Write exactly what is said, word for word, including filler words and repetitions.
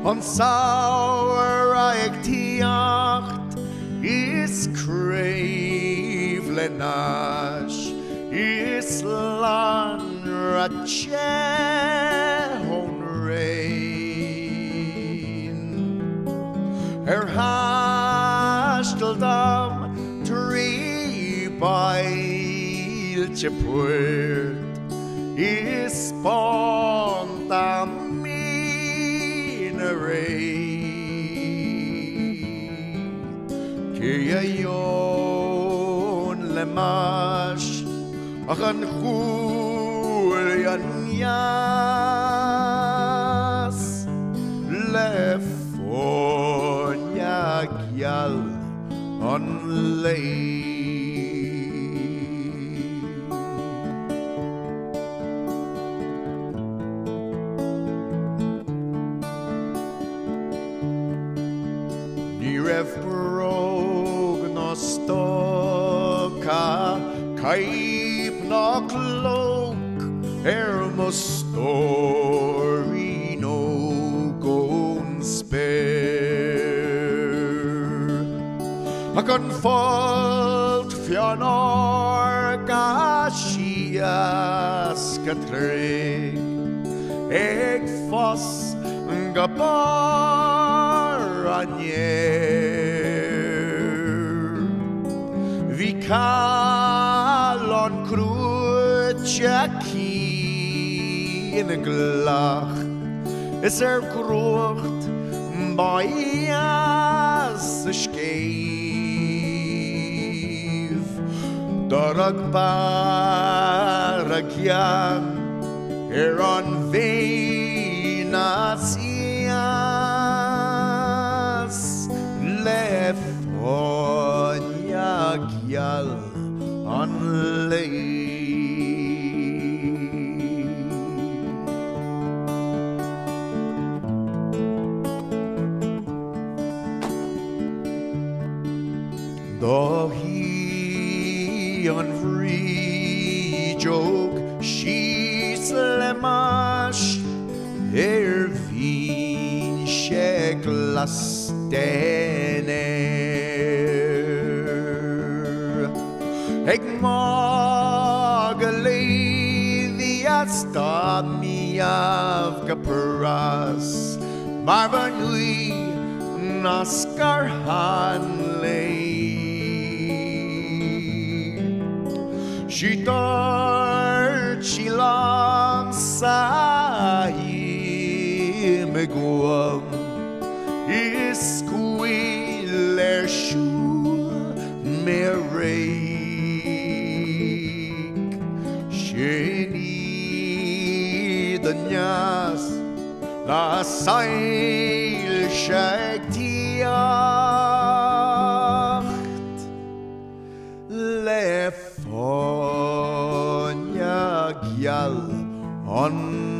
on sour ag tiacht is crave lenash is lan rache hon rain her hastel dam tree bail chepurt is Kia yon lemash Achan chulian yas Lefonia Geal on lay Ref brog no stoka Kaip no cloak Er mo story no gon spare A con fault fionor gashias katrig Eg fos gabar Vi kalon krutjaki in a glach is er grocht by as skeef Dorag baragyan er on venas Fainne Geal on lay Though he on free joke she's lemash er Fainne Geal Eg magalevi stop me of Gaparas Marvanui Naskar Hanley She thought she long sahi meguam is squealer shoe merry Nyas la sail shaktiacht le Fainne Geal on